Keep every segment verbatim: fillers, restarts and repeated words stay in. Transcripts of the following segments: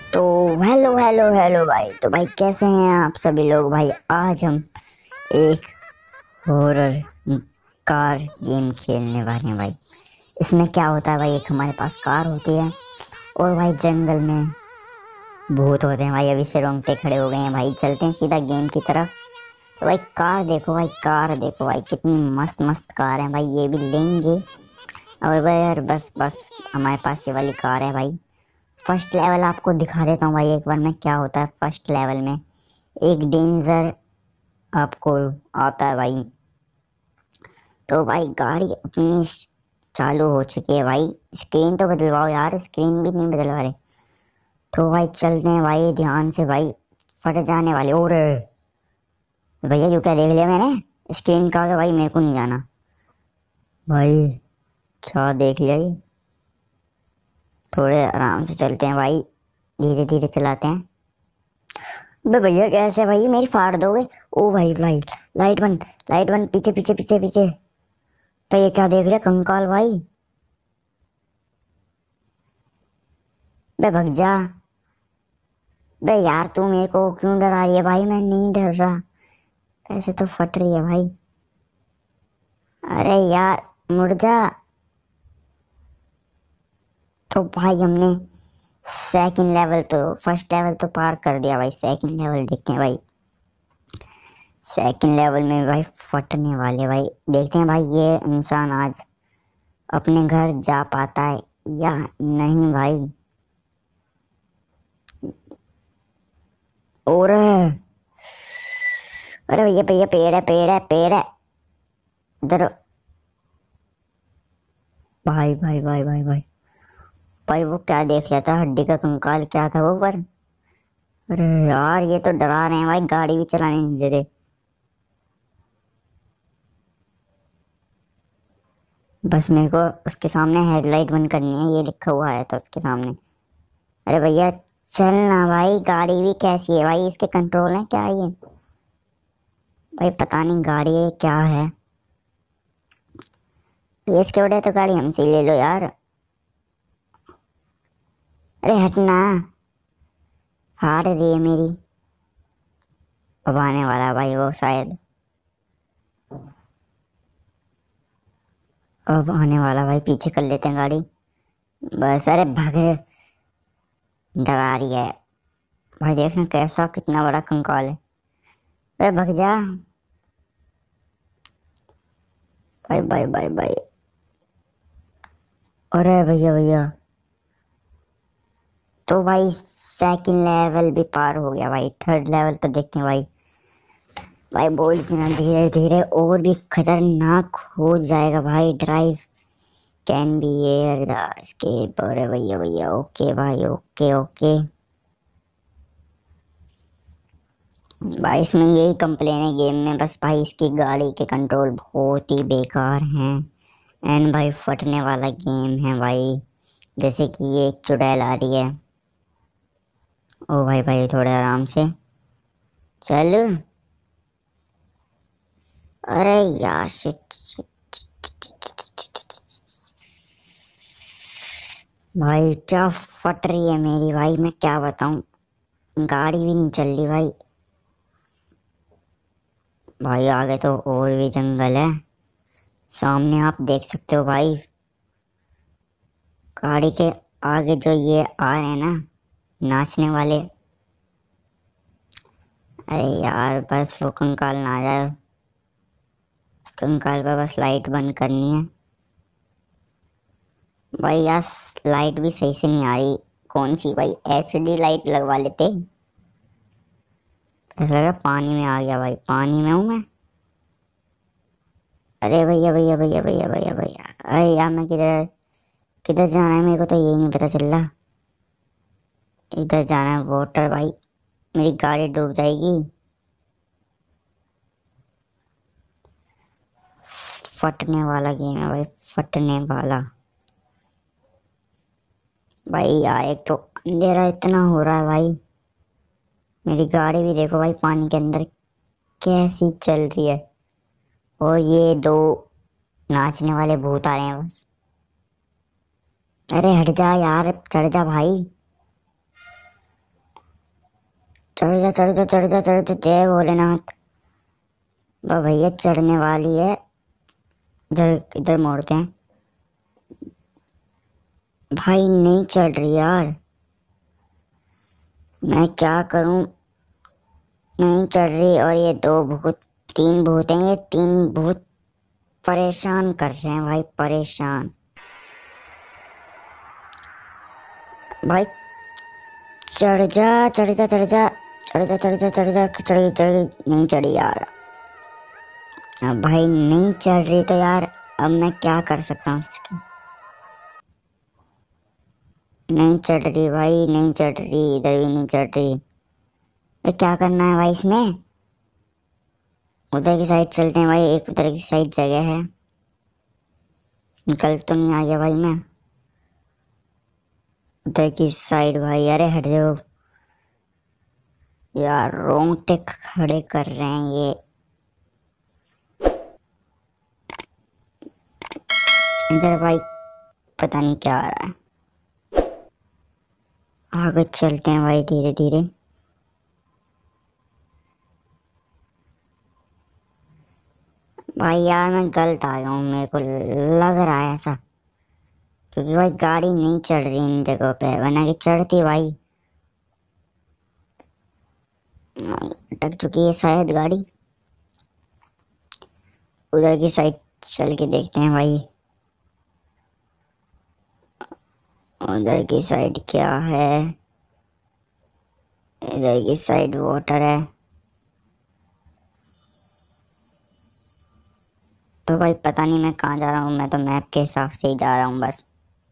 तो hello hello hello भाई। तो भाई कैसे हैं आप सभी लोग। भाई आज हम एक हॉरर कार गेम खेलने वाले हैं भाई। इसमें क्या होता है भाई, एक हमारे पास कार होती है और भाई जंगल में भूत होते हैं भाई। अभी से रोंगटे खड़े हो गए हैं भाई। चलते हैं सीधा गेम की तरफ। तो भाई कार देखो भाई, कार देखो भाई, कितनी मस्त मस्त कार है भाई। ये भी लेंगे। और भाई यार बस बस हमारे पास ये वाली कार है भाई। फर्स्ट लेवल आपको दिखा देता हूँ भाई एक बार में क्या होता है फर्स्ट लेवल में। एक डेंजर आपको आता है भाई। तो भाई गाड़ी अपनी चालू हो चुकी है भाई। स्क्रीन तो बदलवाओ यार, स्क्रीन भी नहीं बदलवा रहे। तो भाई चलते हैं भाई ध्यान से भाई, फट जाने वाले। और भैया यू क्या देख लिया मैंने, स्क्रीन का भाई मेरे को नहीं जाना भाई। क्या देख लिया ये। थोड़े आराम से चलते हैं भाई, धीरे धीरे चलाते हैं। बे भैया कैसे भाई, मेरी फाड़ दोगे। ओ भाई लाइट, लाइट बंद, लाइट बंद। पीछे पीछे पीछे पीछे। भाई ये क्या देख रहे कंकाल भाई। बे भग जा। बे यार तू मेरे को क्यों डरा रही है भाई, मैं नहीं डर रहा। ऐसे तो फट रही है भाई। अरे यार मुड़ जा। तो भाई हमने सेकंड लेवल तो फर्स्ट लेवल तो पार कर दिया भाई। सेकंड लेवल देखते हैं भाई। सेकंड लेवल में भाई फटने वाले भाई। देखते हैं भाई ये इंसान आज अपने घर जा पाता है या नहीं भाई। और अरे भैया भैया पेड़ है, पेड़ है, पेड़ है इधर। भाई भाई भाई भाई भाई भाई वो क्या देख लिया था, हड्डी का कंकाल क्या था वो पर। अरे यार ये तो डरा रहे हैं भाई, गाड़ी भी चलाने नहीं दे रहे। बस मेरे को उसके सामने हेडलाइट बंद करनी है, ये लिखा हुआ है तो उसके सामने। अरे भैया चलना भाई, गाड़ी भी कैसी है भाई, इसके कंट्रोल है क्या ये भाई, पता नहीं गाड़ी है क्या है। पीएस के बड़े तो गाड़ी हमसे ही ले लो यार। अरे हटना, हार रही है मेरी। अब आने वाला भाई वो शायद, अब आने वाला भाई। पीछे कर लेते हैं गाड़ी बस। अरे भाग, डरा रही है भाई। देखना कैसा, कितना बड़ा कंकाल है। अरे भाग जा भाई भाई भाई भाई। अरे भैया भैया। तो भाई सेकंड लेवल भी पार हो गया भाई। थर्ड लेवल पर देखते हैं भाई। भाई बोल के ना धीरे धीरे और भी खतरनाक हो जाएगा भाई। Drive can be air the escape. अरे भैया भैया ओके भाई, ओके ओके भाई। इसमें यही कंप्लेन है गेम में बस भाई, इसकी गाड़ी के कंट्रोल बहुत ही बेकार हैं। एंड भाई फटने वाला गेम है भाई। जैसे कि ये एक चुड़ैल आ रही है। ओ भाई भाई थोड़े आराम से चल। अरे यार शिट शिट। भाई क्या फट रही है मेरी भाई, मैं क्या बताऊं। गाड़ी भी नहीं चल रही भाई। भाई आगे तो और भी जंगल है, सामने आप देख सकते हो भाई। गाड़ी के आगे जो ये आ रहे हैं ना नाचने वाले। अरे यार बस वो कंकाल ना आ जाए। उस कंकाल पर बस लाइट बंद करनी है भाई। यार लाइट भी सही से नहीं आ रही। कौन सी भाई, एचडी लाइट लगवा लेते। ऐसा लग रहा पानी में आ गया भाई, पानी में हूँ मैं। अरे भैया भैया भैया भैया भैया भैया। अरे यार मैं किधर, किधर जाना है मेरे को तो यही नहीं पता चल रहा। इधर जाना है वाटर भाई, मेरी गाड़ी डूब जाएगी। फटने वाला गेम है भाई, फटने वाला भाई। यार एक तो अंधेरा इतना हो रहा है भाई। मेरी गाड़ी भी देखो भाई पानी के अंदर कैसी चल रही है। और ये दो नाचने वाले भूत आ रहे हैं बस। अरे हट जा यार, चढ़ जा भाई। चढ़ जा चढ़ जा चढ़ जा चढ़ जा, जय भोलेनाथ। बा भैया चढ़ने वाली है, इधर इधर मोड़ते हैं। भाई नहीं चढ़ रही यार, मैं क्या करूं, नहीं चढ़ रही। और ये दो भूत, तीन भूत हैं, ये तीन भूत परेशान कर रहे हैं भाई, परेशान। भाई चढ़ जा चढ़ जा चढ़ जा चढ़ जा चढ़ जा चढ़ जा, चढ़ गई चढ़ गई, नहीं चढ़ी यार। अब भाई नहीं चढ़ रही तो यार अब मैं क्या कर सकता हूँ उसकी। नहीं चढ़ रही भाई, नहीं चढ़ रही, इधर भी नहीं चढ़ रही। तो क्या करना है भाई इसमें, उधर की साइड चलते हैं भाई, एक उधर की साइड जगह है। निकल तो नहीं आ गया भाई मैं, उधर की साइड भाई। अरे हट जाओ यार, रोंगटे खड़े कर रहे हैं ये। इधर भाई पता नहीं क्या आ रहा है। आगे चलते हैं भाई धीरे धीरे। भाई यार मैं गलत आ गया हूँ, मेरे को लग रहा है ऐसा, क्योंकि भाई गाड़ी नहीं चढ़ रही इन जगहों पे, वरना कि चढ़ती भाई। अटक चुकी है शायद गाड़ी। उधर की साइड चल के देखते हैं भाई, उधर की साइड क्या है। इधर की साइड वाटर है। तो भाई पता नहीं मैं कहाँ जा रहा हूँ, मैं तो मैप के हिसाब से ही जा रहा हूँ बस।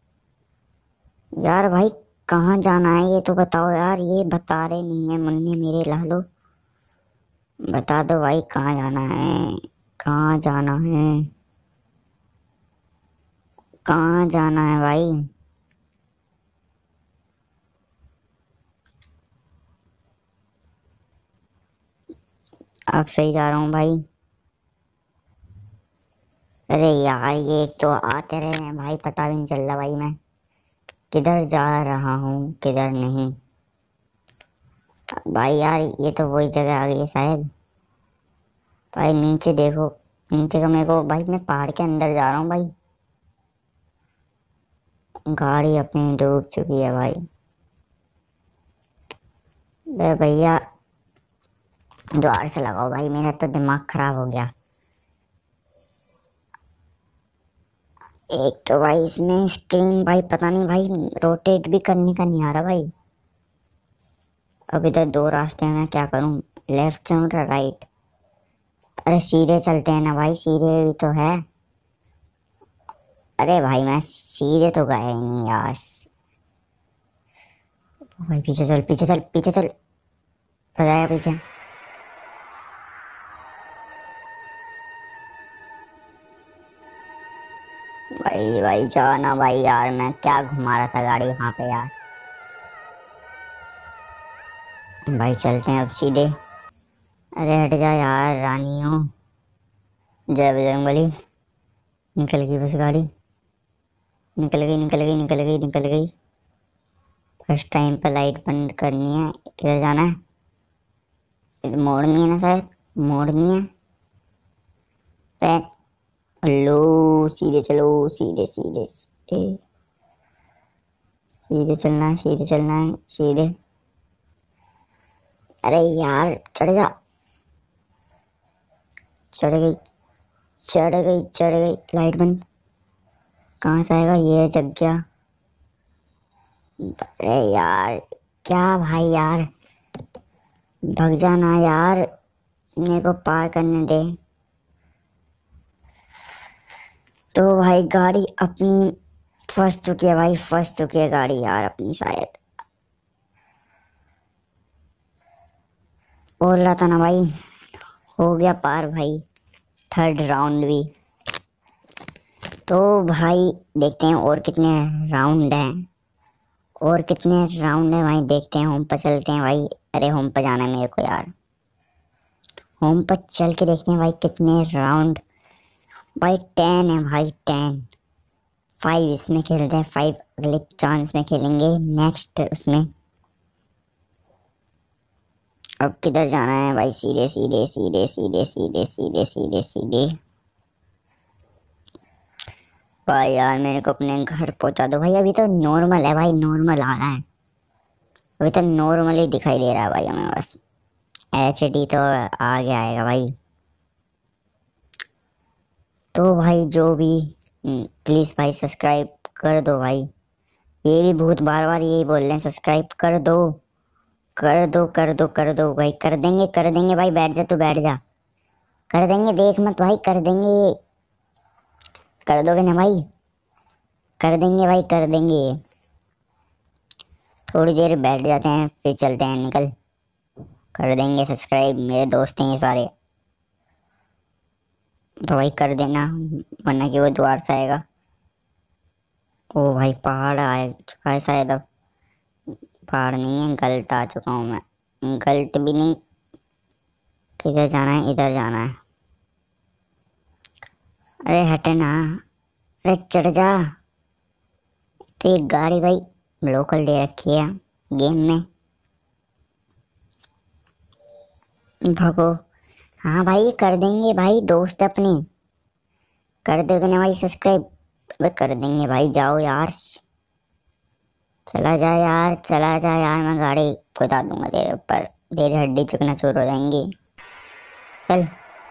यार भाई कहाँ जाना है ये तो बताओ यार, ये बता रहे नहीं है मुन्ने मेरे लालो। बता दो भाई कहाँ जाना है, कहाँ जाना है, कहाँ जाना है भाई। अब सही जा रहा हूँ भाई। अरे यार ये एक तो आते रहे हैं भाई, पता भी नहीं चल रहा भाई मैं किधर जा रहा हूँ किधर नहीं। भाई यार ये तो वही जगह आ गई है शायद। भाई नीचे देखो, नीचे का मेरे को, भाई मैं पहाड़ के अंदर जा रहा हूँ भाई। गाड़ी अपनी डूब चुकी है भाई। अरे भैया द्वार से लगाओ भाई, मेरा तो दिमाग खराब हो गया। एक तो भाई इसमें स्क्रीन भाई पता नहीं भाई रोटेट भी करने का नहीं आ रहा भाई। अब इधर दो रास्ते हैं, मैं क्या करूं, लेफ्ट से या राइट। अरे सीधे चलते हैं ना भाई, सीधे भी तो है। अरे भाई मैं सीधे तो गया ही नहीं यार। भाई पीछे चल पीछे चल पीछे चल, भगाया पीछे। भाई भाई जाओ ना भाई यार, मैं क्या घुमा रहा था गाड़ी वहां पे यार। भाई चलते हैं अब सीधे। अरे हट जा यार रानियों, जय बजरंगबली। निकल गई बस गाड़ी, निकल गई निकल गई निकल गई निकल गई। फर्स्ट टाइम पर लाइट बंद करनी है। किधर जाना है, इधर मोड़नी है ना शायद, मोड़नी है। लो सीधे चलो, सीधे सीधे सीधे सीधे चलना है, सीधे चलना है सीधे। अरे यार चढ़ जा, चढ़ गई चढ़ गई चढ़ गई। लाइट बंद, कहाँ से आएगा ये जग गया। अरे यार क्या भाई यार, भग जाना यार, मेरे को पार करने दे। तो भाई गाड़ी अपनी फंस चुकी है भाई, फंस चुकी है गाड़ी यार अपनी शायद। बोल रहा था ना भाई, हो गया पार भाई, थर्ड राउंड भी। तो भाई देखते हैं और कितने राउंड हैं, और कितने राउंड है भाई देखते हैं। होम पर चलते हैं भाई। अरे होम पर जाना है मेरे को यार, होम पर चल के देखते हैं भाई कितने राउंड। भाई टेन है भाई, टेन। फाइव इसमें खेलते हैं, फाइव अगले चांस में खेलेंगे नेक्स्ट उसमें। अब किधर जाना है भाई? सीधे सीधे सीधे सीधे सीधे सीधे सीधे सीधे। भाई यार मेरे को अपने घर पहुंचा दो भाई। अभी तो नॉर्मल है भाई, नॉर्मल आ रहा है। अभी तो नॉर्मल ही दिखाई दे रहा है भाई हमें बस। एच डी तो आगे आएगा भाई। तो भाई जो भी, प्लीज़ भाई सब्सक्राइब कर दो भाई। ये भी बहुत बार बार यही बोल रहे हैं, सब्सक्राइब कर दो कर दो कर दो कर दो भाई। कर देंगे कर देंगे भाई, बैठ जा तू बैठ जा। कर देंगे, देख मत भाई, कर देंगे। कर दोगे ना भाई? कर देंगे भाई, कर देंगे। थोड़ी देर बैठ जाते हैं फिर चलते हैं निकल। कर देंगे सब्सक्राइब, मेरे दोस्त हैं ये सारे। तो भाई कर देना, वरना कि वो द्वार से आएगा। ओ भाई पहाड़ आ चुका है शायद अब। पहाड़ नहीं है, गलत आ चुका हूँ मैं। गलत भी नहीं, किधर जाना है? इधर जाना है। अरे हटे ना, अरे चढ़ जा। तो एक गाड़ी भाई लोकल दे रखी है गेम में। भागो। हाँ भाई कर देंगे भाई, दोस्त अपने। कर दोगे ना भाई सब्सक्राइब? अबे कर देंगे भाई, जाओ यार। चला जा यार, चला जा यार, मैं गाड़ी खुदा दूंगा तेरे ऊपर। तेरी हड्डी चकनाचूर हो जाएंगी। चल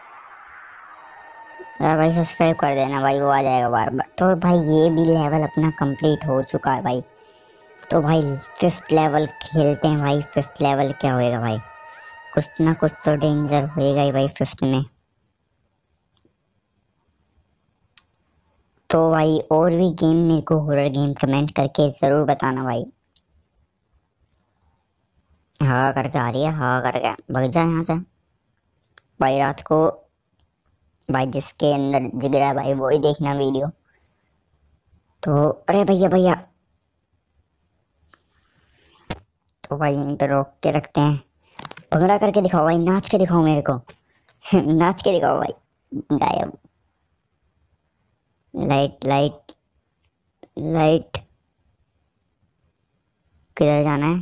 यार भाई, सब्सक्राइब कर देना भाई, वो आ जाएगा बार बार। तो भाई ये भी लेवल अपना कंप्लीट हो चुका है भाई। तो भाई फिफ्थ लेवल खेलते हैं भाई। फिफ्थ लेवल क्या होएगा भाई? कुछ ना कुछ तो डेंजर होएगा ही भाई फिफ्थ में। तो भाई और भी गेम मेरे को, हॉरर गेम, कमेंट करके ज़रूर बताना भाई। हाँ करके आ रही है, हाँ करके भाग जा यहाँ से भाई। रात को भाई जिसके अंदर जिगरा है भाई वो ही देखना वीडियो। तो अरे भैया भैया, तो भाई यहीं पे रोक के रखते हैं। भंगड़ा करके दिखाओ भाई, नाच के दिखाओ मेरे को। नाच के दिखाओ भाई। गायब। Light light light. किधर जाना है?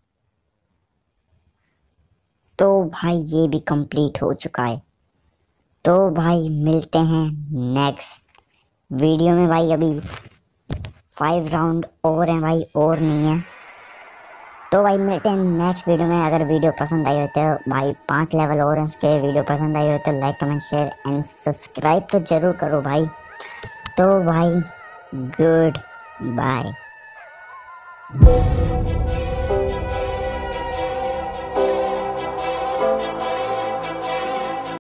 तो भाई ये भी कंप्लीट हो चुका है। तो भाई मिलते हैं नेक्स्ट वीडियो में भाई। अभी फाइव राउंड और हैं भाई, और नहीं है। तो भाई मिलते हैं नेक्स्ट वीडियो में। अगर वीडियो पसंद आई हो तो भाई, पांच लेवल और हैं उसके, वीडियो पसंद आई हो तो like comment share and subscribe तो जरूर करो भाई। तो भाई गुड बाय।